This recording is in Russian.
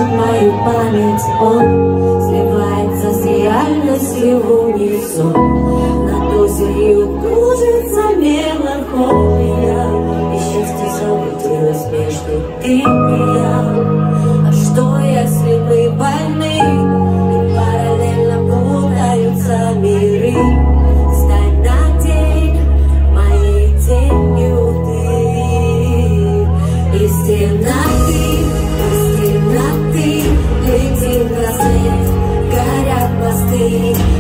тревожит мою память. Он сливается с реальностью в унисон. Над осенью кружится меланхолия, и счастье заблудилось между ты и я. А что, если мы больны, и параллельно путаются миры? Стань на день моей тенью ты, из темноты, летим на свет, горят мосты.